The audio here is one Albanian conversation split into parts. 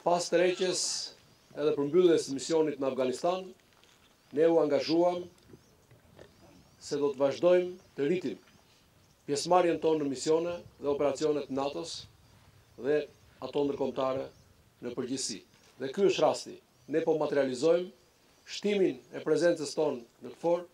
Pas tërheqjes edhe përmbylljes së misionit në Afganistan, ne u angazhuam se do të vazhdojmë të rritim pjesëmarrjen tonë në misione dhe operacionet NATO-s dhe ato ndërkombëtare në përgjithësi. Dhe ky është rasti. Ne po materializojmë shtimin e prezencës tonë në KFOR.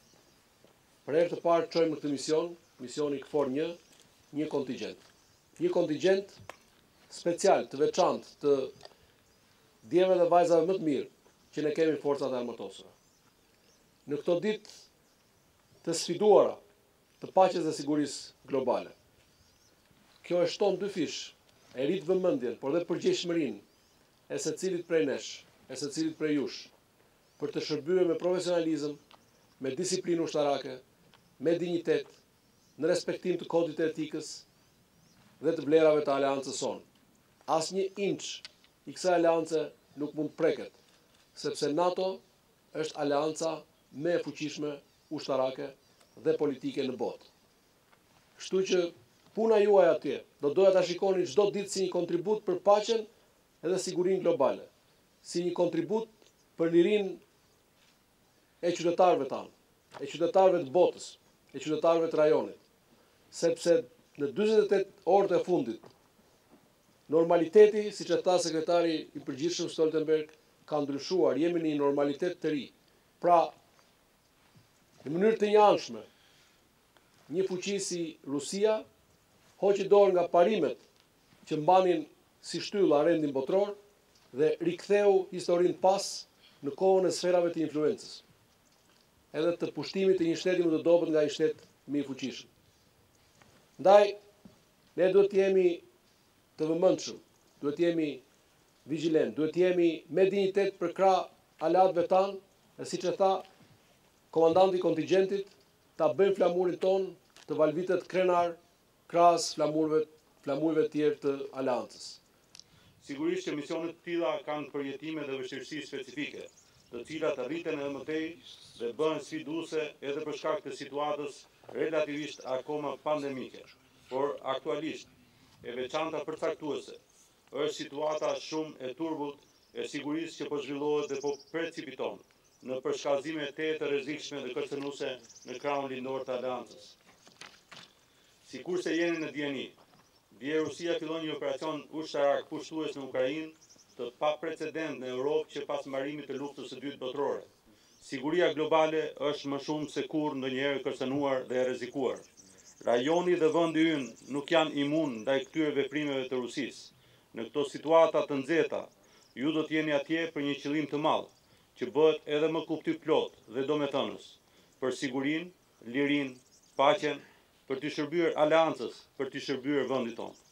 Për herë të parë çojmë në këtë misioni KFOR 1, një kontingjent. Një kontingjent special, të veçantë, të djemve dhe vajzave më të mirë që ne kemi forcat e armatosura. Në këto ditë të sfiduara të paqes dhe sigurisë globale, kjo e shton dy fish, e rrit vëmendjen, por dhe përgjegjësinë e secilit prej nesh, e secilit prej jush, për të shërbyer me profesionalizëm, me disiplinë ushtarake, me dinjitet, në respektim të kodit të etikës dhe të vlerave të aleancës sonë. Asnjë inç i kësaj aleance nuk mund preket, sepse NATO është aleanca më e fuqishme ushtarake dhe politike në botë. Kështu që puna juaj atje do doja ta shikoni çdo ditë si një kontribut për paqen edhe sigurinë globale, si një kontribut për lirinë e qytetarëve tanë, e qytetarëve të botës, e qytetarëve të rajonit, sepse në 48 orët e fundit normaliteti, siç e tha sekretari i përgjithshëm Stoltenberg, ka ndryshuar, jemi në një normalitet të ri. Pra, në mënyrë të njëanshme, një fuqi si Rusia hoqi dorë nga parimet që mbanin si shtylla rendin botror dhe riktheu historinë pas në kohën e sferave të influencës, edhe të pushtimit të një shteti më të dobët nga një shtet më i fuqishëm. Ndaj, ne duhet të jemi të vëmendshëm, duhet të jemi vigjilent, duhet të jemi me dinjitet për krah aleatëve tanë, e siç e tha komandanti i kontingjentit, ta bëjmë flamurin ton të valvitet krenar krahas flamurëve të tjerë të aleancës. Sigurisht që misionet të tilla kanë përjetime dhe vështirësi specifike, të cilat rriten edhe më tej dhe bëhen sfiduese edhe për shkak të situatës relativisht akoma pandemike, por aktualisht e veçanta përcaktuese është situata shumë e turbut e sigurisë që po zhvillohet dhe po precipiton në përshkallëzime të rrezikshme dhe kërcënuese në krahun lindor të aleancës. Sikurse jeni në dijeni, dje Rusia fillon një operacion ushtarak pushtues në Ukrainë të paprecedent në Europë që pas mbarimit të luftës së dytë botërore. Siguria globale është më shumë se kurrë ndonjëherë kërcënuar dhe e rrezikuar. Rajoni dhe vendi ynë nuk janë imun ndaj këtyre veprimeve të Rusisë. Në këto situata të nxehta, ju do të jeni atje për një qëllim të madh, që bëhet edhe më kuptimplot dhe domethënës, për sigurinë, lirinë, paqen, për të shërbyer aleancës, për të shërbyer vendit tonë.